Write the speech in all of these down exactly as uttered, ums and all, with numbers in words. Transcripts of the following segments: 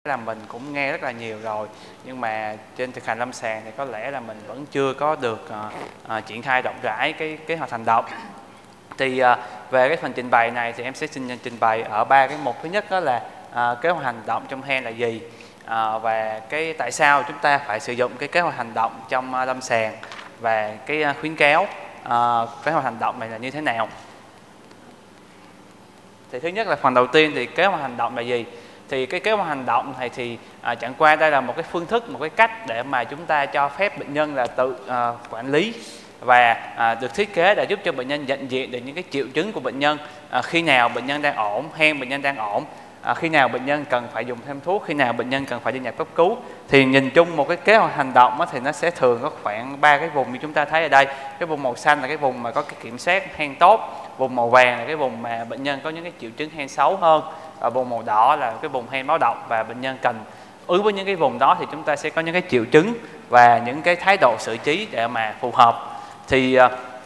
là mình cũng nghe rất là nhiều rồi, nhưng mà trên thực hành lâm sàng thì có lẽ là mình vẫn chưa có được uh, uh, triển khai rộng rãi cái kế hoạch hành động. Thì uh, về cái phần trình bày này thì em sẽ xin trình bày ở ba cái mục. Thứ nhất đó là uh, kế hoạch hành động trong hen là gì, uh, và cái tại sao chúng ta phải sử dụng cái kế hoạch hành động trong uh, lâm sàng, và cái uh, khuyến cáo uh, kế hoạch hành động này là như thế nào. Thì thứ nhất là phần đầu tiên thì kế hoạch hành động là gì. Thì cái kế hoạch hành động này thì à, chẳng qua đây là một cái phương thức, một cái cách để mà chúng ta cho phép bệnh nhân là tự à, quản lý, và à, được thiết kế để giúp cho bệnh nhân nhận diện được những cái triệu chứng của bệnh nhân, à, khi nào bệnh nhân đang ổn, hen bệnh nhân đang ổn, à, khi nào bệnh nhân cần phải dùng thêm thuốc, khi nào bệnh nhân cần phải đi nhập cấp cứu. Thì nhìn chung một cái kế hoạch hành động đó, thì nó sẽ thường có khoảng ba cái vùng như chúng ta thấy ở đây. Cái vùng màu xanh là cái vùng mà có cái kiểm soát hen tốt, vùng màu vàng là cái vùng mà bệnh nhân có những cái triệu chứng hen xấu hơn, và vùng màu đỏ là cái vùng hen báo động, và bệnh nhân cần ứng với những cái vùng đó thì chúng ta sẽ có những cái triệu chứng và những cái thái độ xử trí để mà phù hợp. Thì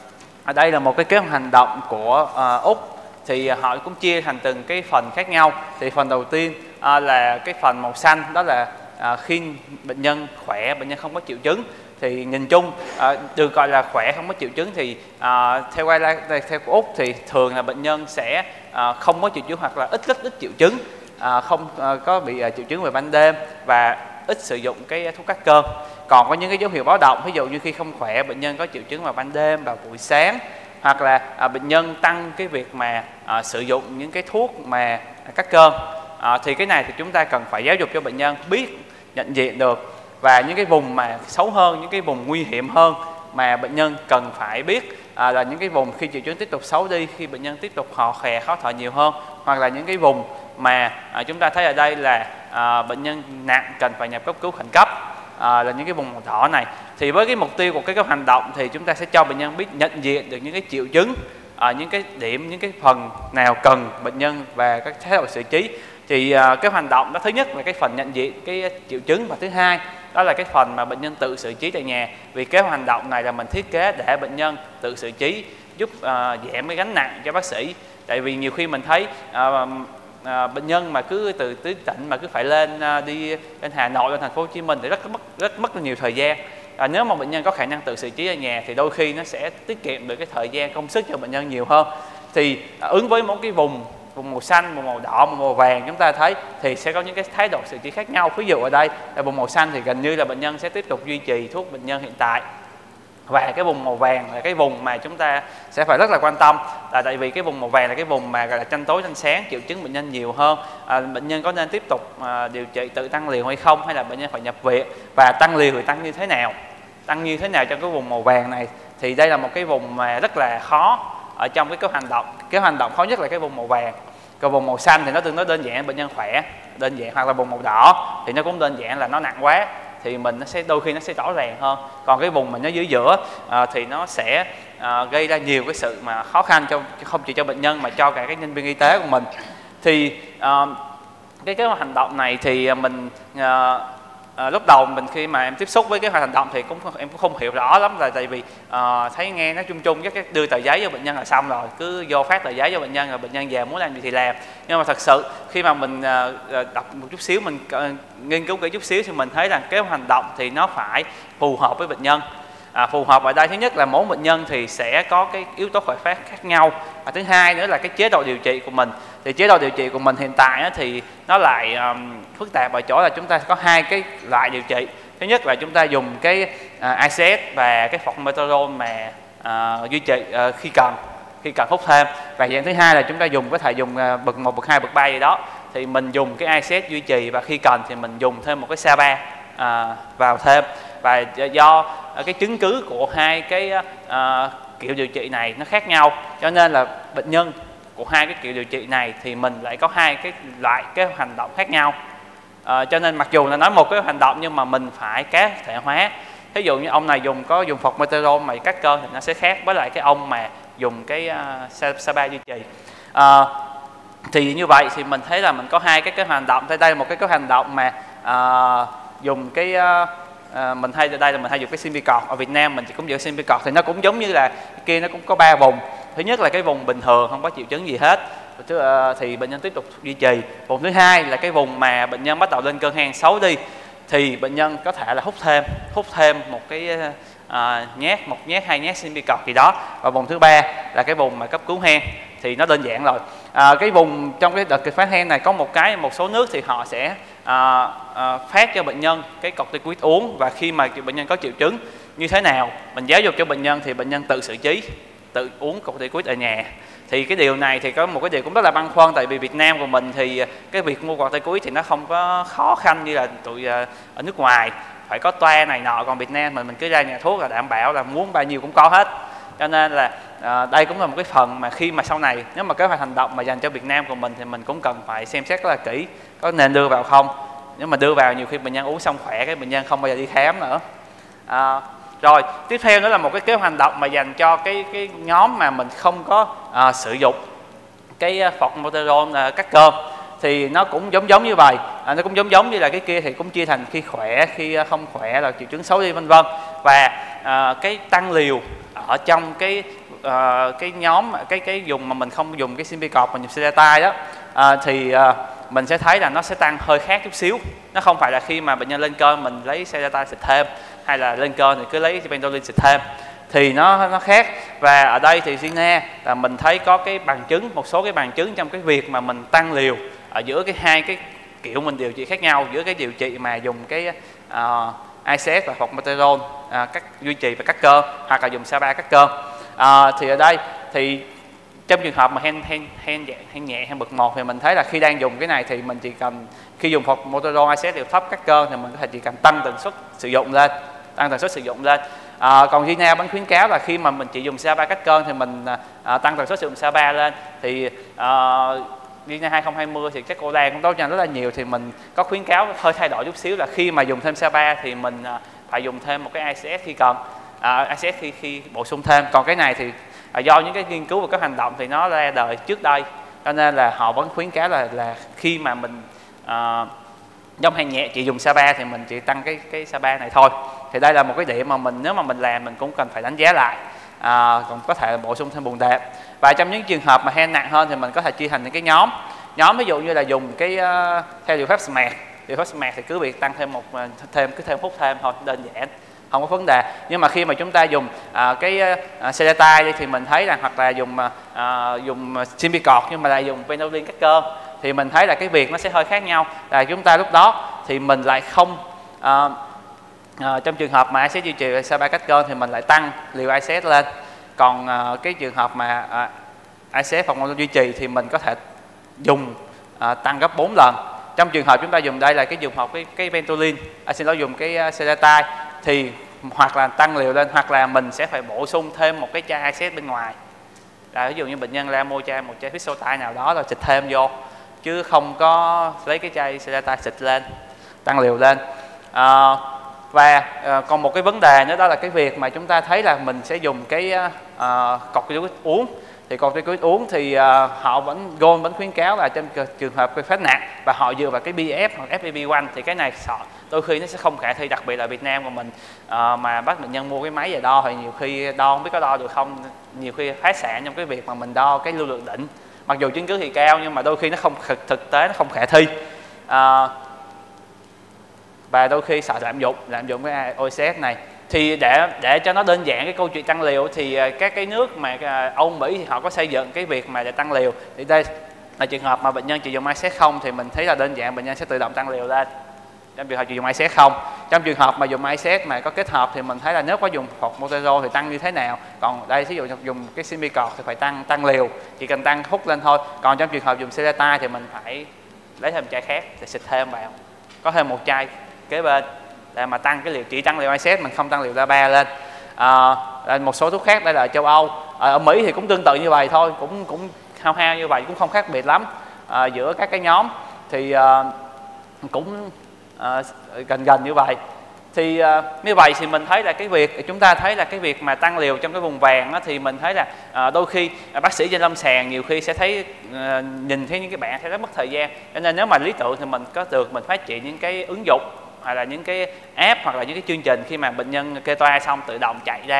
ở đây là một cái kế hoạch hành động của uh, Úc, thì họ cũng chia thành từng cái phần khác nhau. Thì phần đầu tiên uh, là cái phần màu xanh, đó là uh, khi bệnh nhân khỏe, bệnh nhân không có triệu chứng. Thì nhìn chung uh, được gọi là khỏe không có triệu chứng thì uh, theo guideline theo của Úc thì thường là bệnh nhân sẽ uh, không có triệu chứng, hoặc là ít rất ít triệu chứng, uh, không uh, có bị uh, triệu chứng về ban đêm, và ít sử dụng cái thuốc cắt cơn. Còn có những cái dấu hiệu báo động, ví dụ như khi không khỏe, bệnh nhân có triệu chứng vào ban đêm, vào buổi sáng, hoặc là à, bệnh nhân tăng cái việc mà à, sử dụng những cái thuốc mà cắt cơn, à, thì cái này thì chúng ta cần phải giáo dục cho bệnh nhân biết nhận diện được. Và những cái vùng mà xấu hơn, những cái vùng nguy hiểm hơn mà bệnh nhân cần phải biết à, là những cái vùng khi triệu chứng tiếp tục xấu đi, khi bệnh nhân tiếp tục ho khè, khó thở nhiều hơn, hoặc là những cái vùng mà à, chúng ta thấy ở đây là à, bệnh nhân nặng cần phải nhập cấp cứu khẩn cấp, à, là những cái vùng màu đỏ này. Thì với cái mục tiêu của cái kế hoạch hành động thì chúng ta sẽ cho bệnh nhân biết nhận diện được những cái triệu chứng, à, những cái điểm, những cái phần nào cần bệnh nhân và các thái độ xử trí. Thì à, cái hành động đó, thứ nhất là cái phần nhận diện cái triệu chứng, và thứ hai đó là cái phần mà bệnh nhân tự xử trí tại nhà. Vì cái hành động này là mình thiết kế để bệnh nhân tự xử trí, giúp à, giảm cái gánh nặng cho bác sĩ. Tại vì nhiều khi mình thấy à, à, bệnh nhân mà cứ từ tứ tỉnh mà cứ phải lên à, đi lên Hà Nội, lên thành phố Hồ Chí Minh thì rất mất rất mất nhiều thời gian. À, nếu mà bệnh nhân có khả năng tự xử trí ở nhà thì đôi khi nó sẽ tiết kiệm được cái thời gian công sức cho bệnh nhân nhiều hơn. Thì à, ứng với một cái vùng vùng màu xanh, vùng màu đỏ, vùng màu vàng chúng ta thấy thì sẽ có những cái thái độ xử trí khác nhau. Ví dụ ở đây là vùng màu xanh thì gần như là bệnh nhân sẽ tiếp tục duy trì thuốc bệnh nhân hiện tại, và cái vùng màu vàng là cái vùng mà chúng ta sẽ phải rất là quan tâm, là tại vì cái vùng màu vàng là cái vùng mà gọi là tranh tối tranh sáng, triệu chứng bệnh nhân nhiều hơn. À, bệnh nhân có nên tiếp tục à, điều trị tự tăng liều hay không, hay là bệnh nhân phải nhập viện, và tăng liều thì tăng như thế nào, tăng như thế nào trong cái vùng màu vàng này. Thì đây là một cái vùng mà rất là khó ở trong cái kế hoạch hành động. Cái hành động khó nhất là cái vùng màu vàng. Còn vùng màu xanh thì nó tương đối đơn giản, bệnh nhân khỏe đơn giản, hoặc là vùng màu đỏ thì nó cũng đơn giản là nó nặng quá, thì mình nó sẽ đôi khi nó sẽ rõ ràng hơn. Còn cái vùng mà nó dưới giữa à, thì nó sẽ à, gây ra nhiều cái sự mà khó khăn cho không chỉ cho bệnh nhân mà cho cả các nhân viên y tế của mình. Thì à, cái kế hoạch hành động này thì mình à, à, lúc đầu mình khi mà em tiếp xúc với kế hoạch hành động thì cũng em cũng không hiểu rõ lắm, là tại vì à, thấy nghe nó chung chung, cái đưa tờ giấy cho bệnh nhân là xong rồi, cứ vô phát tờ giấy cho bệnh nhân rồi bệnh nhân về muốn làm gì thì làm. Nhưng mà thật sự khi mà mình à, đọc một chút xíu, mình à, nghiên cứu kỹ chút xíu thì mình thấy rằng kế hoạch hành động thì nó phải phù hợp với bệnh nhân. À, phù hợp ở đây thứ nhất là mỗi bệnh nhân thì sẽ có cái yếu tố khởi phát khác nhau, và thứ hai nữa là cái chế độ điều trị của mình. Thì chế độ điều trị của mình hiện tại á, thì nó lại um, phức tạp ở chỗ là chúng ta có hai cái loại điều trị. Thứ nhất là chúng ta dùng cái uh, i xê ét và cái formoterol mà uh, duy trì uh, khi cần khi cần hút thêm, và dạng thứ hai là chúng ta dùng có thể dùng uh, bậc một, bậc hai, bậc ba gì đó. Thì mình dùng cái i xê ét duy trì, và khi cần thì mình dùng thêm một cái xê a ba uh, vào thêm. Và do cái chứng cứ của hai cái uh, kiểu điều trị này nó khác nhau, cho nên là bệnh nhân của hai cái kiểu điều trị này thì mình lại có hai cái loại cái hành động khác nhau. Uh, cho nên mặc dù là nói một cái hành động nhưng mà mình phải cá thể hóa. Ví dụ như ông này dùng có dùng formoterol mà cắt cơn thì nó sẽ khác với lại cái ông mà dùng cái uh, xê a ba duy trì. Uh, thì như vậy thì mình thấy là mình có hai cái cái hành động. Đây đây là một cái cái hành động mà uh, dùng cái uh, À, mình hay ở đây là mình hay dùng cái Symbicort. Ở Việt Nam mình chỉ cũng dùng Symbicort thì nó cũng giống như là cái kia, nó cũng có ba vùng. Thứ nhất là cái vùng bình thường không có triệu chứng gì hết, thứ uh, thì bệnh nhân tiếp tục duy trì. Vùng thứ hai là cái vùng mà bệnh nhân bắt đầu lên cơn hen xấu đi thì bệnh nhân có thể là hút thêm hút thêm một cái uh, nhát một nhát hai nhát Symbicort gì đó. Và vùng thứ ba là cái vùng mà cấp cứu hen thì nó đơn giản rồi. À, cái vùng trong cái đợt kịch phát hen này có một cái một số nước thì họ sẽ à, à, phát cho bệnh nhân cái corticoid uống, và khi mà bệnh nhân có triệu chứng như thế nào mình giáo dục cho bệnh nhân thì bệnh nhân tự xử trí, tự uống corticoid ở nhà. Thì cái điều này thì có một cái điều cũng rất là băn khoăn, tại vì Việt Nam của mình thì cái việc mua corticoid thì nó không có khó khăn như là tụi ở nước ngoài phải có toa này nọ, còn Việt Nam mình mình cứ ra nhà thuốc là đảm bảo là muốn bao nhiêu cũng có hết. Cho nên là à, đây cũng là một cái phần mà khi mà sau này nếu mà kế hoạch hành động mà dành cho Việt Nam của mình thì mình cũng cần phải xem xét rất là kỹ có nên đưa vào không. Nếu mà đưa vào nhiều khi bệnh nhân uống xong khỏe cái bệnh nhân không bao giờ đi khám nữa. À, rồi tiếp theo nữa là một cái kế hoạch hành động mà dành cho cái cái nhóm mà mình không có à, sử dụng cái formoterol à, cắt cơm thì nó cũng giống giống như vậy. À, nó cũng giống giống như là cái kia thì cũng chia thành khi khỏe, khi không khỏe, là triệu chứng xấu đi vân vân. Và à, cái tăng liều ở trong cái uh, cái nhóm cái cái dùng mà mình không dùng cái Symbicort mà dùng Sedatai đó uh, thì uh, mình sẽ thấy là nó sẽ tăng hơi khác chút xíu. Nó không phải là khi mà bệnh nhân lên cơn mình lấy Sedatai xịt thêm, hay là lên cơn thì cứ lấy Ventolin xịt thêm, thì nó nó khác. Và ở đây thì Gina là mình thấy có cái bằng chứng, một số cái bằng chứng trong cái việc mà mình tăng liều ở giữa cái hai cái kiểu mình điều trị khác nhau, giữa cái điều trị mà dùng cái uh, i xê ét và formoterol à, cắt duy trì và cắt cơn, hoặc là dùng Saba cắt cơn. À, thì ở đây thì trong trường hợp mà hen hen hen hen nhẹ hen bậc một thì mình thấy là khi đang dùng cái này thì mình chỉ cần khi dùng formoterol i xê ét liều thấp cắt cơn thì mình có thể chỉ cần tăng tần suất sử dụng lên, tăng tần suất sử dụng lên. À, còn Gina vẫn khuyến cáo là khi mà mình chỉ dùng Saba cắt cơn thì mình à, tăng tần suất sử dụng Saba lên. Thì à, Gina hai không hai không thì các cô đang cũng đấu tranh rất là nhiều, thì mình có khuyến cáo hơi thay đổi chút xíu là khi mà dùng thêm Saba thì mình à, phải dùng thêm một cái i xê ét khi cần, à, i xê ét khi khi bổ sung thêm. Còn cái này thì à, do những cái nghiên cứu và các hành động thì nó ra đời trước đây, cho nên là họ vẫn khuyến cáo là là khi mà mình à, trong hàng nhẹ chỉ dùng Saba thì mình chỉ tăng cái cái Saba này thôi. Thì đây là một cái điểm mà mình nếu mà mình làm mình cũng cần phải đánh giá lại. À, còn có thể bổ sung thêm bùn đệm. Và trong những trường hợp mà hen nặng hơn thì mình có thể chia thành những cái nhóm. Nhóm ví dụ như là dùng cái uh, theo liệu pháp smart, liệu pháp smart thì cứ việc tăng thêm một thêm cứ thêm hút thêm thôi, đơn giản, không có vấn đề. Nhưng mà khi mà chúng ta dùng uh, cái uh, Sedatai đi thì mình thấy là hoặc là dùng uh, dùng Symbicort nhưng mà lại dùng Ventolin cắt cơn thì mình thấy là cái việc nó sẽ hơi khác nhau. Là chúng ta lúc đó thì mình lại không uh, uh, trong trường hợp mà i xê ét duy trì Saba cắt cơn thì mình lại tăng liều i xê ét lên. Còn uh, cái trường hợp mà uh, i xê ét formoterol duy trì thì mình có thể dùng uh, tăng gấp bốn lần. Trong trường hợp chúng ta dùng đây là cái dùng học cái cái Ventolin, à, xin lỗi dùng cái uh, Sedatai thì hoặc là tăng liều lên, hoặc là mình sẽ phải bổ sung thêm một cái chai i xê ét bên ngoài. Là ví dụ như bệnh nhân ra mua chai một chai Fixotai nào đó rồi xịt thêm vô, chứ không có lấy cái chai Sedatai xịt lên, tăng liều lên. Uh, Và uh, còn một cái vấn đề nữa đó là cái việc mà chúng ta thấy là mình sẽ dùng cái uh, corticoid uống. Thì corticoid uống thì uh, họ vẫn Gold vẫn khuyến cáo là trong trường hợp cái phát nặng và họ dựa vào cái bê ép hoặc ép pê pê một thì cái này sợ đôi khi nó sẽ không khả thi, đặc biệt là Việt Nam của mình uh, mà bắt bệnh nhân mua cái máy về đo thì nhiều khi đo không biết có đo được không, nhiều khi phá sản trong cái việc mà mình đo cái lưu lượng đỉnh, mặc dù chứng cứ thì cao nhưng mà đôi khi nó không thực, thực tế nó không khả thi. Uh, và đôi khi sợ lạm dụng lạm dụng cái o xê ét này. Thì để để cho nó đơn giản cái câu chuyện tăng liều thì các cái nước mà Âu Mỹ thì họ có xây dựng cái việc mà để tăng liều. Thì đây là trường hợp mà bệnh nhân chỉ dùng i xê ét không thì mình thấy là đơn giản bệnh nhân sẽ tự động tăng liều lên. Trong trường hợp chỉ dùng i xê ét không, trong trường hợp mà dùng i xê ét mà có kết hợp thì mình thấy là nếu có dùng formoterol thì tăng như thế nào. Còn đây ví dụ dùng cái Symbicort thì phải tăng tăng liều, chỉ cần tăng hút lên thôi. Còn trong trường hợp dùng Sedatai thì mình phải lấy thêm chai khác để xịt thêm vào, có thêm một chai kế bên để mà tăng cái liều, chỉ tăng liều i xê ét mình không tăng liều Saba lên. À, một số thuốc khác đây là châu Âu, à, ở Mỹ thì cũng tương tự như vậy thôi, cũng cũng hao hao như vậy, cũng không khác biệt lắm à, giữa các cái nhóm thì à, cũng à, gần gần như vậy. Thì à, như vậy thì mình thấy là cái việc chúng ta thấy là cái việc mà tăng liều trong cái vùng vàng đó, thì mình thấy là à, đôi khi à, bác sĩ trên lâm sàng nhiều khi sẽ thấy à, nhìn thấy những cái bạn sẽ rất mất thời gian, cho nên nếu mà lý tưởng thì mình có được mình phát triển những cái ứng dụng hoặc là những cái app hoặc là những cái chương trình khi mà bệnh nhân kê toa xong tự động chạy ra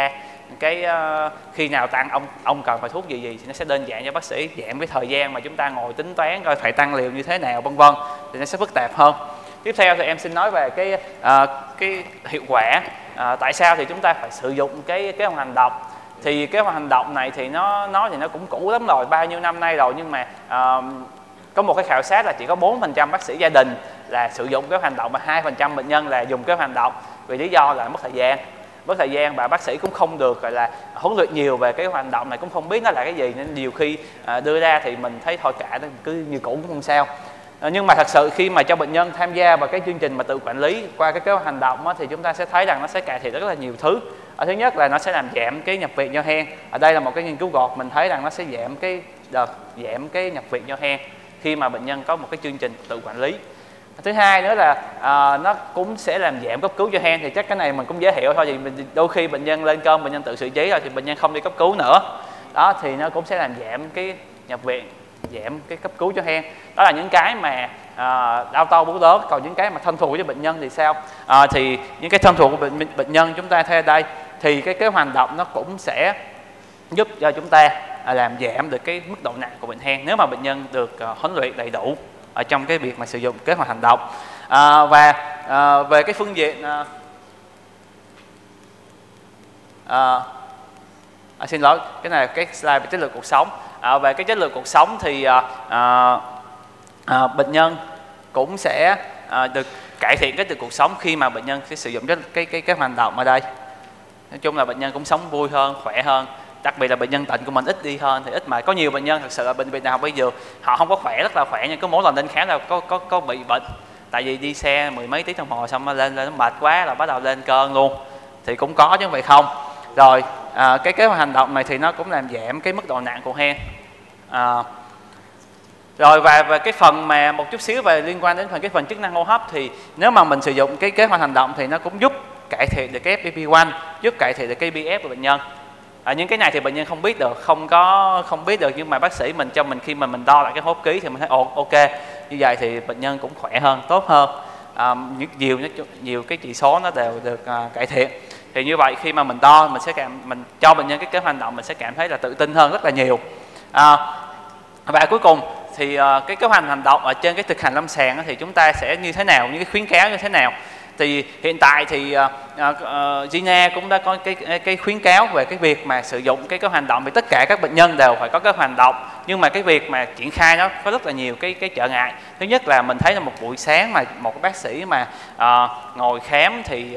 cái uh, khi nào tăng ông ông cần phải thuốc gì gì thì nó sẽ đơn giản cho bác sĩ, giảm cái thời gian mà chúng ta ngồi tính toán coi phải tăng liều như thế nào vân vân, thì nó sẽ phức tạp hơn. Tiếp theo thì em xin nói về cái uh, cái hiệu quả. Uh, tại sao thì chúng ta phải sử dụng cái kế hoạch hành động. Thì kế hoạch hành động này thì nó nói thì nó cũng cũ lắm rồi, bao nhiêu năm nay rồi, nhưng mà uh, có một cái khảo sát là chỉ có bốn phần trăm bác sĩ gia đình là sử dụng kế hoạch hành động và hai phần trăm bệnh nhân là dùng kế hoạch hành động, vì lý do là mất thời gian. Mất thời gian và bác sĩ cũng không được gọi là huấn luyện nhiều về cái hành động này, cũng không biết nó là cái gì, nên nhiều khi uh, đưa ra thì mình thấy thôi cả cứ như cũ cũng không sao. Uh, nhưng mà thật sự khi mà cho bệnh nhân tham gia vào cái chương trình mà tự quản lý qua cái kế hoạch hành động á, thì chúng ta sẽ thấy rằng nó sẽ cải thiện rất là nhiều thứ. Ở thứ nhất là nó sẽ làm giảm cái nhập viện do hen. Ở đây là một cái nghiên cứu gọt, mình thấy rằng nó sẽ giảm cái đợt giảm cái nhập viện do hen khi mà bệnh nhân có một cái chương trình tự quản lý. Thứ hai nữa là à, nó cũng sẽ làm giảm cấp cứu cho hen, thì chắc cái này mình cũng dễ hiểu thôi, thì mình, đôi khi bệnh nhân lên cơn bệnh nhân tự xử trí rồi thì bệnh nhân không đi cấp cứu nữa đó, thì nó cũng sẽ làm giảm cái nhập viện, giảm cái cấp cứu cho hen. Đó là những cái mà à, đau to bú lớn. Còn những cái mà thân thuộc cho bệnh nhân thì sao? À, thì những cái thân thuộc của bệnh, bệnh nhân chúng ta thấy ở đây thì cái kế hoạch hành động nó cũng sẽ giúp cho chúng ta à, làm giảm được cái mức độ nặng của bệnh hen nếu mà bệnh nhân được à, huấn luyện đầy đủ ở trong cái việc mà sử dụng kế hoạch hành động. À, và à, về cái phương diện à, à, à, xin lỗi, cái này là cái slide về chất lượng cuộc sống. À, về cái chất lượng cuộc sống thì à, à, à, bệnh nhân cũng sẽ à, được cải thiện cái chất lượng cuộc sống khi mà bệnh nhân sẽ sử dụng cái cái cái cái hành động ở đây. Nói chung là bệnh nhân cũng sống vui hơn, khỏe hơn. Đặc biệt là bệnh nhân bệnh của mình ít đi hơn, thì ít mà có nhiều bệnh nhân thật sự là bệnh viện nào bây giờ họ không có khỏe, rất là khỏe, nhưng có mỗi lần đến khám là có có có bị bệnh, tại vì đi xe mười mấy tiếng đồng hồ xong lên lên nó mệt quá là bắt đầu lên cơn luôn, thì cũng có chứ không phải không. Rồi à, cái kế hoạch hành động này thì nó cũng làm giảm cái mức độ nặng của hen. À, rồi và về cái phần mà một chút xíu về liên quan đến phần cái phần chức năng hô hấp, thì nếu mà mình sử dụng cái kế hoạch hành động thì nó cũng giúp cải thiện được cái ép pê pê một, giúp cải thiện được cái bê ép của bệnh nhân. À, những cái này thì bệnh nhân không biết được, không có không biết được, nhưng mà bác sĩ mình cho mình khi mà mình đo lại cái hô hấp ký thì mình thấy ồ ok, như vậy thì bệnh nhân cũng khỏe hơn, tốt hơn. À, nhiều nhiều cái chỉ số nó đều được à, cải thiện. Thì như vậy khi mà mình đo mình sẽ cảm mình cho bệnh nhân cái kế hoạch hành động, mình sẽ cảm thấy là tự tin hơn rất là nhiều. À, và cuối cùng thì à, cái kế hoạch hành động ở trên cái thực hành lâm sàng thì chúng ta sẽ như thế nào, những cái khuyến cáo như thế nào? Thì hiện tại thì uh, uh, Gina cũng đã có cái cái khuyến cáo về cái việc mà sử dụng cái kế hoạch hành động, thì tất cả các bệnh nhân đều phải có cái hoạt động, nhưng mà cái việc mà triển khai nó có rất là nhiều cái cái trở ngại. Thứ nhất là mình thấy là một buổi sáng mà một bác sĩ mà uh, ngồi khám thì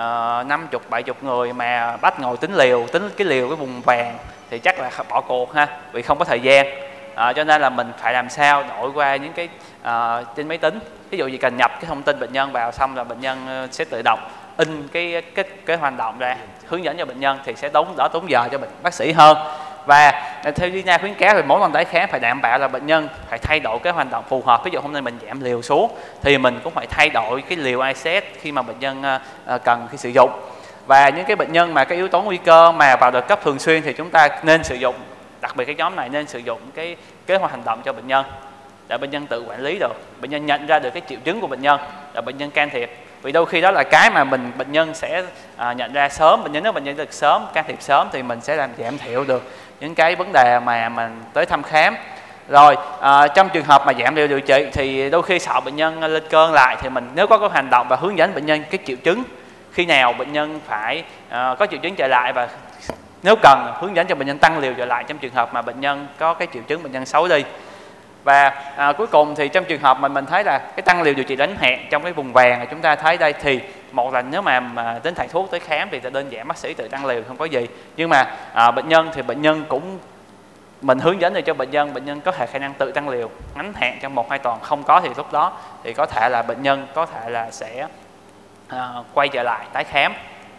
năm mươi bảy mươi người mà bắt ngồi tính liều, tính cái liều cái vùng vàng thì chắc là bỏ cuộc ha, vì không có thời gian. À, cho nên là mình phải làm sao đổi qua những cái uh, trên máy tính, ví dụ như cần nhập cái thông tin bệnh nhân vào, xong là bệnh nhân sẽ tự động in cái cái cái hoạt động ra hướng dẫn cho bệnh nhân, thì sẽ tốn đỡ tốn giờ cho bệnh bác sĩ hơn. Và theo Gina khuyến cáo thì mỗi lần tái khám phải đảm bảo là bệnh nhân phải thay đổi cái hoạt động phù hợp. Ví dụ hôm nay mình giảm liều xuống thì mình cũng phải thay đổi cái liều i xê khi mà bệnh nhân uh, cần khi sử dụng. Và những cái bệnh nhân mà cái yếu tố nguy cơ mà vào đợt cấp thường xuyên thì chúng ta nên sử dụng, đặc biệt cái nhóm này nên sử dụng cái kế hoạch hành động cho bệnh nhân để bệnh nhân tự quản lý được, bệnh nhân nhận ra được cái triệu chứng của bệnh nhân để bệnh nhân can thiệp. Vì đôi khi đó là cái mà mình bệnh nhân sẽ à, nhận ra sớm, bệnh nhân nếu bệnh nhân được sớm, can thiệp sớm thì mình sẽ làm giảm thiểu được những cái vấn đề mà mình tới thăm khám. Rồi à, trong trường hợp mà giảm liều điều trị thì đôi khi sợ bệnh nhân lên cơn lại, thì mình nếu có cái hành động và hướng dẫn bệnh nhân cái triệu chứng khi nào bệnh nhân phải à, có triệu chứng trở lại, và nếu cần hướng dẫn cho bệnh nhân tăng liều trở lại trong trường hợp mà bệnh nhân có cái triệu chứng bệnh nhân xấu đi. Và à, cuối cùng thì trong trường hợp mà mình thấy là cái tăng liều điều trị đến hạn trong cái vùng vàng chúng ta thấy đây, thì một là nếu mà, mà đến thầy thuốc tới khám thì đơn giản bác sĩ tự tăng liều không có gì, nhưng mà à, bệnh nhân thì bệnh nhân cũng mình hướng dẫn được cho bệnh nhân, bệnh nhân có thể khả năng tự tăng liều ngắn hạn trong một hai tuần, không có thì lúc đó thì có thể là bệnh nhân có thể là sẽ à, quay trở lại tái khám.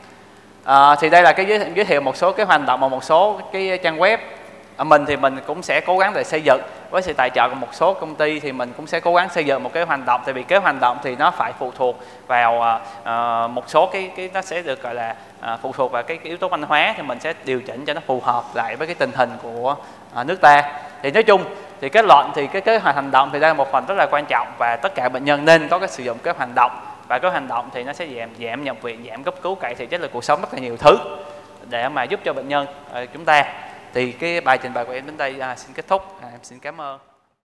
À, thì đây là cái giới, giới thiệu một số cái hoạt động và một số cái trang web. À, mình thì mình cũng sẽ cố gắng để xây dựng với sự tài trợ của một số công ty, thì mình cũng sẽ cố gắng xây dựng một cái hoạt động, tại vì cái hoạt động thì nó phải phụ thuộc vào à, một số cái cái nó sẽ được gọi là à, phụ thuộc vào cái, cái yếu tố văn hóa, thì mình sẽ điều chỉnh cho nó phù hợp lại với cái tình hình của à, nước ta. Thì nói chung thì kết luận thì cái kế hoạch hành động thì đây là một phần rất là quan trọng, và tất cả bệnh nhân nên có cái sử dụng kế hoạch hành động, và cái hành động thì nó sẽ giảm giảm nhập viện, giảm cấp cứu, cải thiện chất lượng cuộc sống rất là nhiều thứ. để mà giúp cho bệnh nhân uh, chúng ta. Thì cái bài trình bày của em đến đây uh, xin kết thúc. Uh, em xin cảm ơn.